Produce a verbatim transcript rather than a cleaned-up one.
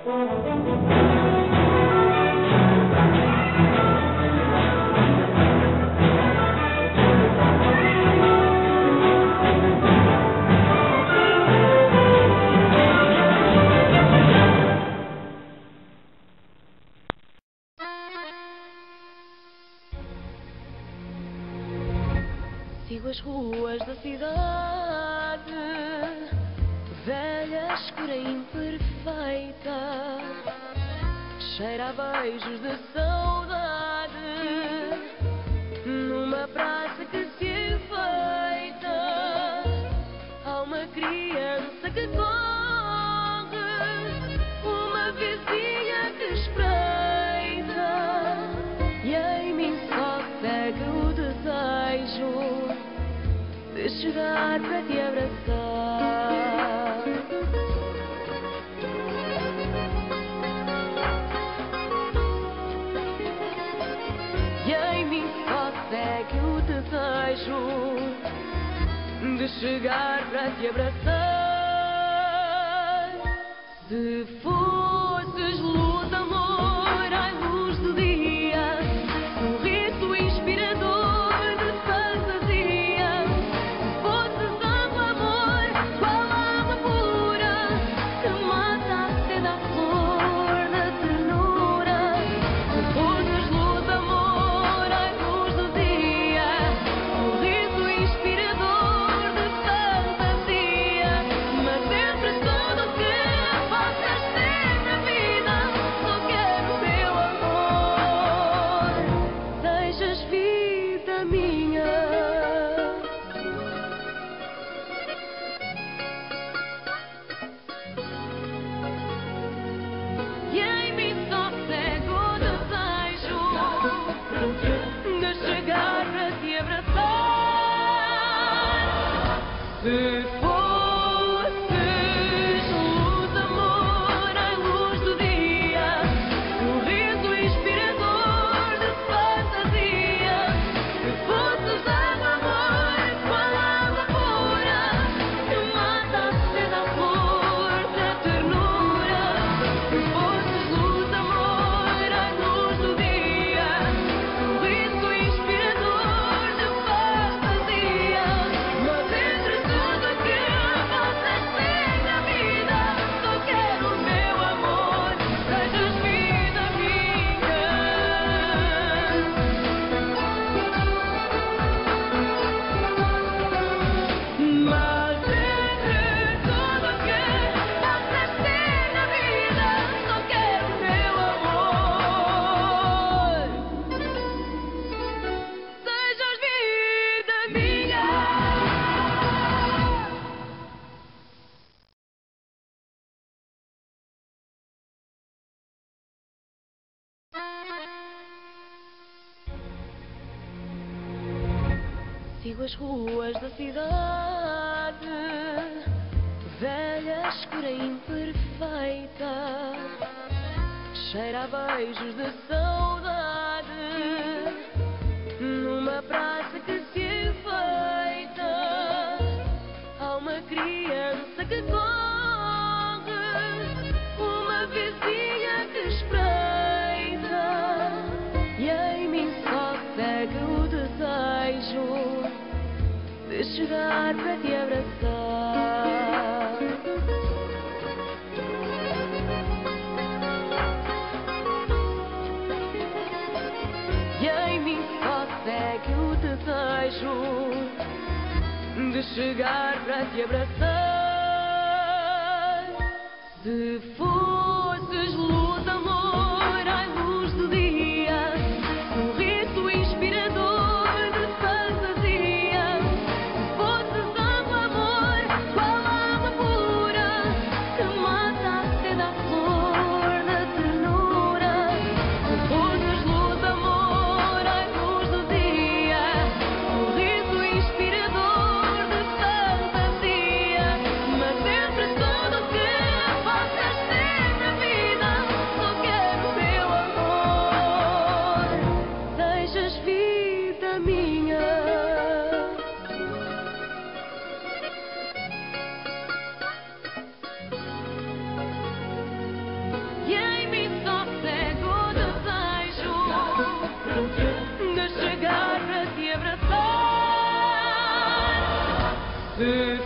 Sigo as ruas da cidade, velha, escura e imperfeita, cheira a beijos de saudade, numa praça que se enfeita. Há uma criança que corre, uma vizinha que espreita, e em mim só segue o desejo de chegar para te abraçar. E em mim só segue o desejo de chegar para te abraçar. Se fosses luz, amor, ai luz do dia, sorriso inspirador de fantasia. Se fosses água, amor, qual água pura que mata a sede à flor da ternura. Se fosses luz, amor, ai luz do dia, sorriso inspirador de fantasia. Mas entre tudo o que possas ter na vida, só quero meu amor, sejas vida minha. E em mim só segue o desejo de chegar para te abraçar. Se fosses luz, amor, ai luz do dia, sorriso inspirador de fantasia. Se fosses água, amor, qual água pura que mata a sede à flor da ternura. Se fosses luz, amor, ai luz do dia, sorriso inspirador de fantasia. Mas entre tudo que possas ter na vida, só quero o meu amor, sejas vida minha. Mas entre tudo que possas ter na vida, só quero o meu amor, sejas vida minha. Sigo as ruas da cidade, velha, escura e imperfeita, cheira a beijos de saudade, numa praça que se enfeita. Há uma criança que corre, uma vizinha que espreita, e em mim só segue o desejo de chegar para te abraçar. E em mim só segue o desejo de chegar para te abraçar. Se fosses luz, amor, ai luz do dia, sorriso inspirador de fantasia. Se fosses água, amor, qual água pura que mata a sede à flor da ternura. Se fosses luz, amor, ai luz do dia, sorriso inspirador de fantasia. Mas entre tudo que possas ter de